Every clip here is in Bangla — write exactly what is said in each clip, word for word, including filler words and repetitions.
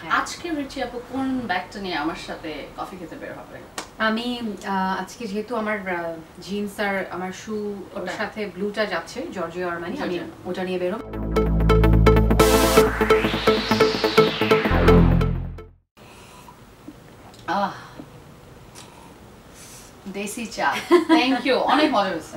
আজকে রিচি আপু কোন ব্যাগটা নিয়ে আমার সাথে কফি খেতে বের হবে? আমি আজকে যেহেতু আমার জিন্স আর আমার শু ওর সাথে ব্লুটা যাচ্ছে জর্জিও আরমানি, আমি ওটা নিয়ে বের হব। আহ দেশি চা, থ্যাংক ইউ, অনেক মজা হয়েছে।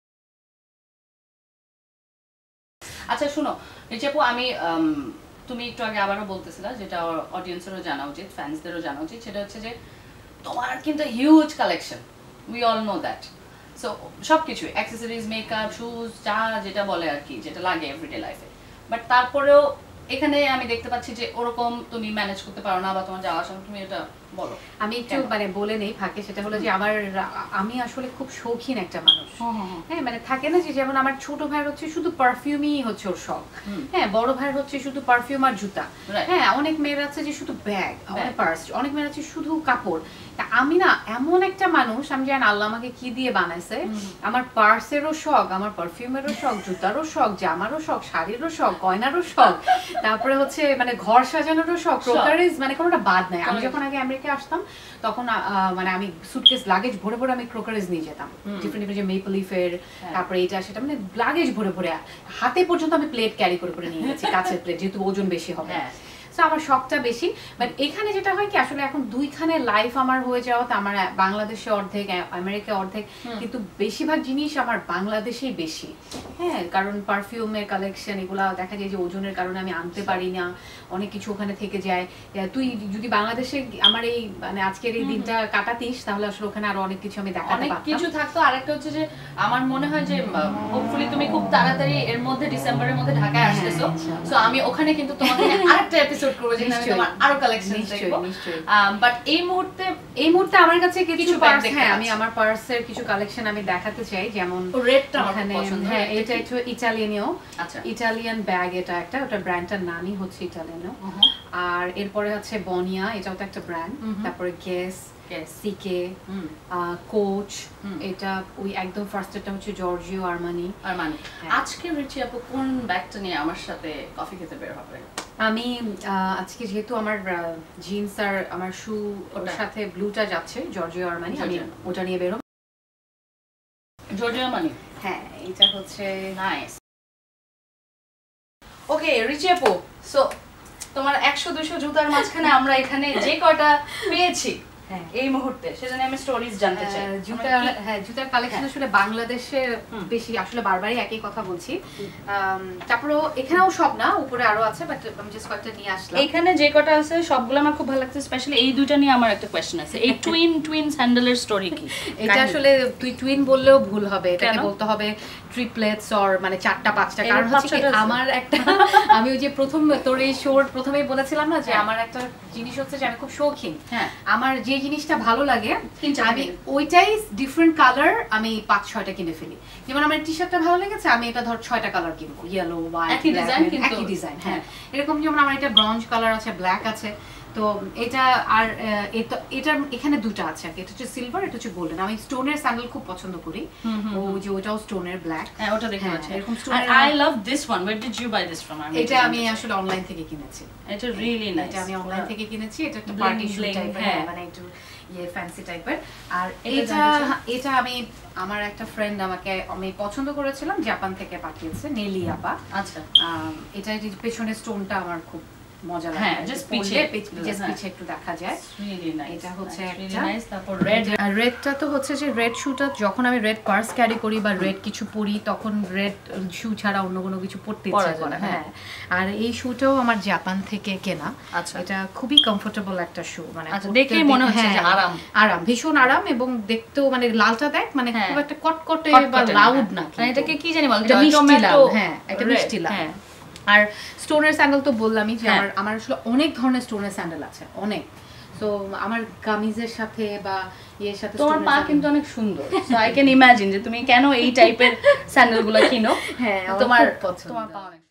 আচ্ছা শুনো রিচি আপু, আমি তুমি একটু আগে আবারও বলতেছিলা, যেটা অডিয়েন্সেরও জানা উচিত, ফ্যান্সদেরও জানা উচিত, সেটা হচ্ছে যে তোমার কিন্তু huge collection, we all know that. So সব কিছু অ্যাক্সেসরিজ, মেকআপ, শুজ, চা, যেটা বলে আর কি, যেটা লাগে এভরিডে লাইফে, বাট তারপরেও এখানে আমি দেখতে পাচ্ছি যে ওরকম তুমি ম্যানেজ করতে পারো না, বা তোমার যাওয়ার সময় তুমি এটা বলো। আমি একটু মানে বলে নেই ফাঁকে, সেটা হলো যে আমার আমি আসলে খুব শৌখিন একটা মানুষ। হ্যাঁ, মানে থাকে না যে যেমন আমার ছোট ভাই হচ্ছে শুধু পারফিউমই হচ্ছে ওর শখ, হ্যাঁ, বড় ভাই হচ্ছে শুধু পারফিউম আর জুতা, হ্যাঁ, অনেক মেয়েরা আছে যে শুধু ব্যাগ, অনেক পার্স, অনেক মেয়েরা আছে শুধু কাপড়। আমি না এমন একটা মানুষ, আমি জানি আল্লাহ আমাকে কি দিয়ে বানাইছে, আমার পার্সেরও শখ, আমার পারফিউমেরও শখ, জুতারও শখ, জামারও শখ, শাড়িরও শখ, গয়নারও শখ, তারপরে হচ্ছে মানে ঘর সাজানোরও শখ, ক্রোকারিজ, মানে কোনোটা বাদ নাই। আমি যখন আগে আমেরিকা আসতাম তখন মানে আমি সুটকেস লাগেজ ভরে ভরে আমি ক্রোকারিজ নিয়ে যেতাম, ডিফারেন্ট ডিফারেন্ট যে মেপল লিফের, তারপরে এটা সেটা, মানে লাগেজ ভরে ভরে হাতে পর্যন্ত আমি প্লেট ক্যারি করে করে নিয়ে গেছি, কাঁচের প্লেট, যেহেতু ওজন বেশি হবে। সো আমার শখটা বেশি। বাট এখানে যেটা হয় কি, আসলে এখন দুইখানে লাইফ আমার হয়ে যাওয়াতে আমার বাংলাদেশে অর্ধেক, আমেরিকা অর্ধেক, কিন্তু বেশিরভাগ জিনিস আমার বাংলাদেশেই বেশি। হ্যাঁ, কারণ পারফিউমের কালেকশন এগুলা দেখা যায় যে ওজনের কারণে আমি আনতে পারি না, অনেক কিছু ওখানে থেকে যায়। তুই যদি বাংলাদেশে আমার এই মানে আজকের এই দিনটা কাটাতিস, তাহলে আসলে ওখানে আরো অনেক কিছু আমি দেখাতে পারতাম, অনেক কিছু থাকতো। আরেকটা হচ্ছে যে আমার মনে হয় যে হোপফুলি তুমি খুব তাড়াতাড়ি এর মধ্যে ডিসেম্বরের মধ্যে ঢাকায় আসতেছো, সো আমি ওখানে কিন্তু তোমাকে আরেকটা এপিসোড করব যেখানে আমি তোমার আরো কালেকশন দেখব। বাট এই মুহূর্তে এই মুহূর্তে আমার কাছে কিছু পার্স, হ্যাঁ, আমি আমার পার্সের কিছু কালেকশন আমি দেখাতে চাই। যেমন রেডটা আমার খুব পছন্দ, হ্যাঁ, এটা একটু ইতালিয়ানিও, আচ্ছা, ইটালিয়ান ব্যাগ, এটা একটা, ওটা ব্র্যান্ডটার নামই হচ্ছে ইটালিয়ানো। আর এরপরে হচ্ছে বনিয়া, এটাও তো একটা ব্র্যান্ড। তারপরে গেস, সিকে, কোচ, এটা ওই একদম ফার্স্টেরটা হচ্ছে জর্জিও আরমানি। আরমানি। আজকে রিচি আপু কোন ব্যাগটা নিয়ে আমার সাথে কফি খেতে বের হবে? আমি আজকে যেহেতু আমার জিন্স আর আমার শু ওর সাথে ব্লুটা যাচ্ছে জর্জিও আরমানি, আমি ওটা নিয়ে বের হব। জর্জিও আরমানি, হ্যাঁ, এটা হচ্ছে নাইস। ওকে রিচি আপু, সো তোমার একশো দুইশো জুতার মাঝখানে আমরা এখানে যে কয়টা পেয়েছি এই মুহূর্তে, সেজন্য আমি স্টোরিজ জানতে চাই। জুতা, হ্যাঁ, জুতার কালেকশন আসলে বাংলাদেশে বেশি, আসলে বারবারই একই কথা বলছি। তারপরে এখানেও সব না, উপরে আরো আছে, বাট আমি জাস্ট কয়েকটা নিয়ে আসলাম। এখানে যে কটা আছে সবগুলো আমার খুব ভালো লাগছে, স্পেশালি এই দুইটা নিয়ে আমার একটা কোশ্চেন আছে। এই টুইন টুইন স্যান্ডেলের স্টোরি কি? এটা আসলে তুই টুইন বললেও ভুল হবে, এটাকে বলতে হবে ট্রিপলেটস অর মানে চারটা পাঁচটা। কারণ হচ্ছে আমার একটা, আমি ওই যে প্রথম তোর এই শোর প্রথমেই বলেছিলাম না যে আমার একটা জিনিস হচ্ছে যে আমি খুব শৌখিন, হ্যাঁ, আমার যে জিনিসটা ভালো লাগে আমি ওইটাই ডিফারেন্ট কালার আমি পাঁচ ছয়টা কিনে ফেলি। যেমন আমার টি শার্টটা ভালো লেগেছে, আমি এটা ধর ছয়টা কালার কিনবো, ইয়েলো, হোয়াইট, একই ডিজাইন, একই ডিজাইন, হ্যাঁ, এরকম। যেমন আমার এটা ব্রঞ্জ কালার আছে, ব্ল্যাক আছে, তো এটা আর এটা এখানে দুটো আছে, এটা হচ্ছে সিলভার, এটা হচ্ছে গোল্ডেন। আমি স্টোনের স্যান্ডেল খুব পছন্দ করি, ও যে ওটাও স্টোনের ব্ল্যাক, হ্যাঁ, ওটা দেখতে পাচ্ছি এরকম স্টোনের। I love this one, where did you buy this from? এটা আমি আসলে অনলাইন থেকে কিনেছি, এটা রিয়েলি নাইস, এটা আমি অনলাইন থেকে কিনেছি। এটা একটা পার্টি শু টাইপের, হ্যাঁ, মানে একটু ইয়ে ফ্যান্সি টাইপের। আর এটা এটা আমি আমার একটা ফ্রেন্ড আমাকে আমি পছন্দ করেছিলাম, জাপান থেকে পাঠিয়েছে, নেলি আপা। আচ্ছা, এটা পেছনে স্টোনটা আমার খুব মজা লাগে, হ্যাঁ, জাস্ট পিছে জাস্ট পিছে একটু দেখা যায়, রিয়েলি নাইস। এটা হচ্ছে একটা নাইস। তারপর রেড, রেডটা তো হচ্ছে যে রেড শুটা, যখন আমি রেড পার্স ক্যারি করি বা রেড কিছু পরি, তখন রেড শু ছাড়া অন্য কোনো কিছু পরতে ইচ্ছা করে, হ্যাঁ। আর এই শুটাও আমার জাপান থেকে কেনা, আচ্ছা, এটা খুবই কমফোর্টেবল একটা শু, মানে দেখেই মনে হচ্ছে যে আরাম, আরাম, ভীষণ আরাম, এবং দেখতেও মানে লালটা দেখ মানে খুব একটা কটকটে বা লাউড না, এটাকে কি জানি বলে, এটা মিষ্টি লাল, হ্যাঁ, এটা মিষ্টি লাল। আর স্টোনের স্যান্ডেল তো বললামই যে আমার আমার আসলে অনেক ধরনের স্টোনের স্যান্ডেল আছে, অনেক। তো আমার কামিজের সাথে বা এর সাথে তোমার পা কিন্তু অনেক সুন্দর, সো আই ক্যান ইমাজিন যে তুমি কেন এই টাইপের স্যান্ডেলগুলো কিনো। হ্যাঁ, তোমার তোমার পা অনেক